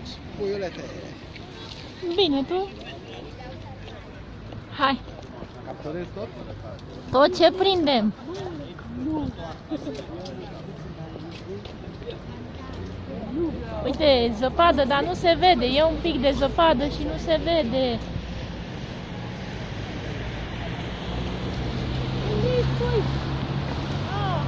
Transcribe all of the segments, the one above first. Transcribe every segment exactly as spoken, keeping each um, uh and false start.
faci, puiulete? Bine, tu? Hai! Capturezi tot? Tot ce prindem! Uite, zăpadă, dar nu se vede. E un pic de zăpadă și nu se vede. Unde ești, băi? Ah.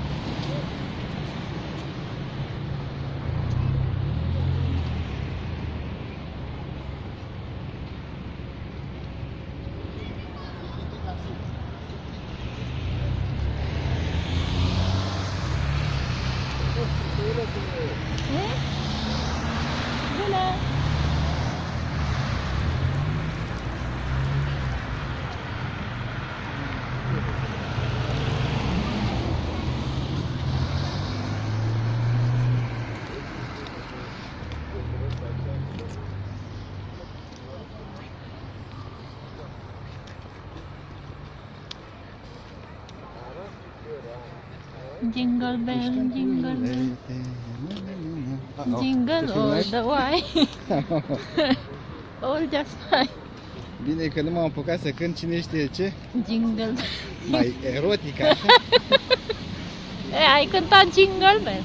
Bună! Jingle bell, jingle bell, jingle all the way. All just fine. Bine că nu m-am apucat să cânt cine știe ce. Jingle. Mai erotic așa. E, ai cântat jingle bell.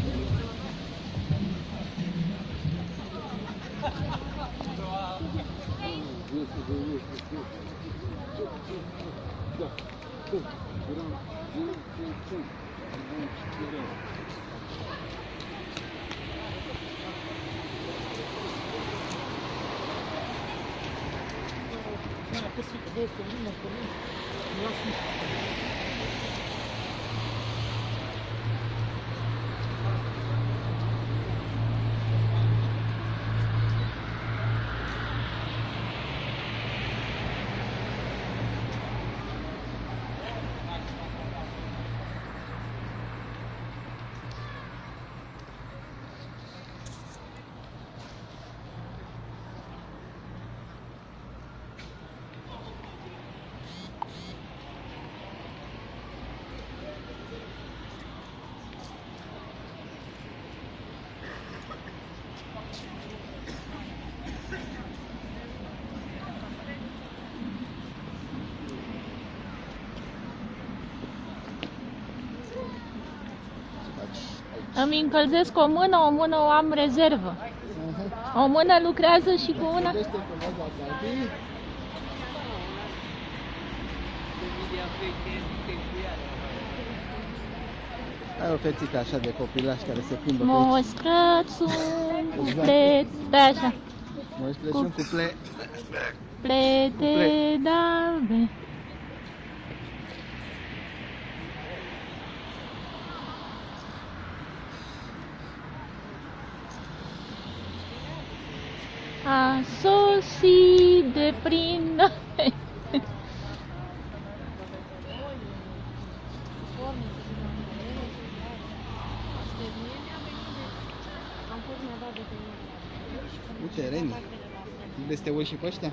Îmi încălzesc o mână, o mână o am rezervă. O mână lucrează și cu una... Ai o fetică așa de copilaș care se plimbă pe Moș aici. Crățun, cuplet, da, așa. Moș Crățun, cuple... Plete d'albe. A sosit de prin noi. Uite, Reni, unde să te uiți și pe ăștia?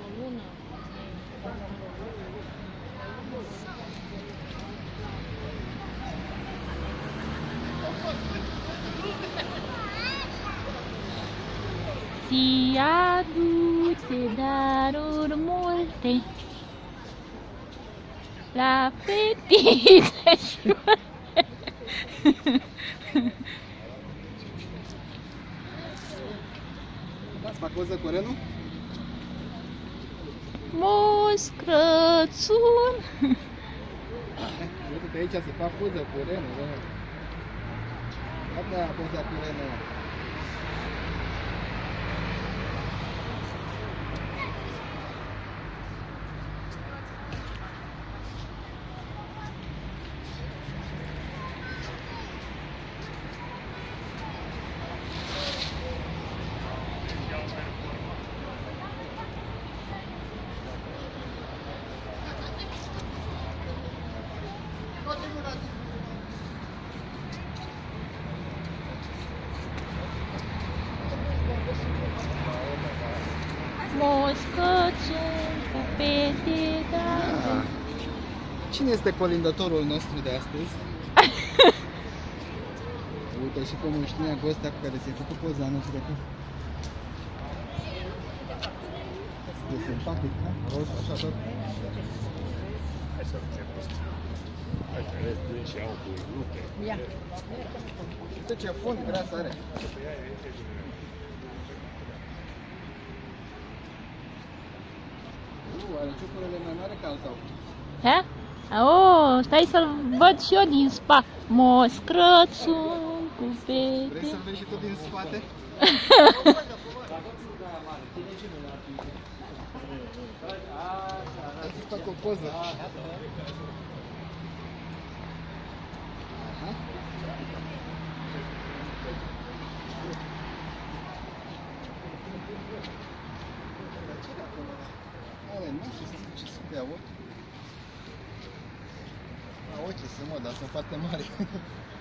Si aduce daruri multe la fetițe și Ați fac poză cu Renu? Moș Crățun. Uite-te aici să fac poză cu Renu. Gata poza cu Renu. Moș Crățun cu pete d'albe. Cine este colindătorul nostru de astăzi? Uite și pe moștenia cu ăsta cu care ți-ai făcut poza anul trecut. E simpatic, da? Roșu, așa tot. Hai să vedem asta. Hai să vezi și au cu lupe. Ia. Uite ce fund gras are. Nu, are ciucurile mai mare ca al tău. Ha? Oh, stai să-l văd și eu din spa. Moscrățul cu Vrei pete. să-l vezi și tu din spate? Hai să fac o poză. Aha. Ale, nu știu ce să dea ochi. A, ochii sunt, mă, dar sunt foarte mari.